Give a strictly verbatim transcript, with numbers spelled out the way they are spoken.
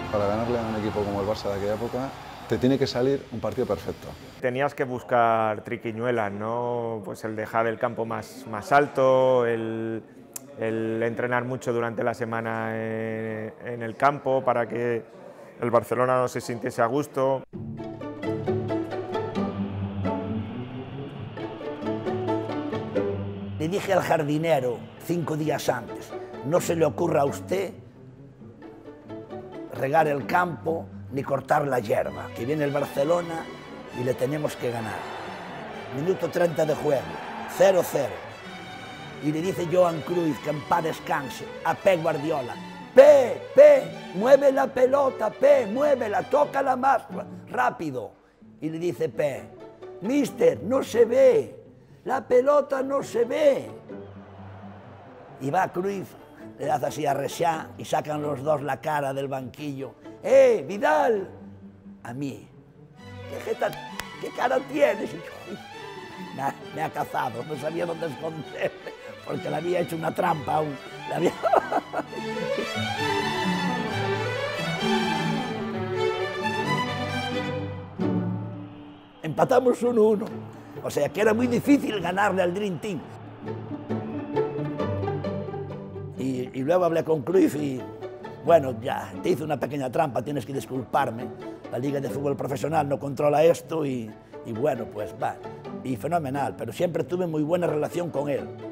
Para ganarle a un equipo como el Barça de aquella época, te tiene que salir un partido perfecto. Tenías que buscar triquiñuelas, ¿no? Pues el dejar el campo más, más alto, el, el entrenar mucho durante la semana en, en el campo para que el Barcelona no se sintiese a gusto. Le dije al jardinero cinco días antes, no se le ocurra a usted regar el campo ni cortar la hierba, que viene el Barcelona y le tenemos que ganar. Minuto treinta de juego, cero cero. Y le dice Johan Cruyff, que en paz descanse, a Pep Guardiola, Pe, Pe, mueve la pelota, Pe, muévela, tócala más rápido. Y le dice Pe, mister, no se ve, la pelota no se ve. Y va Cruyff, le hace así a Rexá y sacan los dos la cara del banquillo. ¡Eh, Vidal! A mí. ¿Qué, jeta, qué cara tienes? Y yo, me, ha, me ha cazado, no sabía dónde esconderme, porque le había hecho una trampa aún. Le había... Empatamos uno uno. O sea que era muy difícil ganarle al Dream Team. Y, y luego hablé con Cruyff y, bueno, ya, te hice una pequeña trampa, tienes que disculparme. La Liga de Fútbol Profesional no controla esto y, y bueno, pues va. Y fenomenal, pero siempre tuve muy buena relación con él.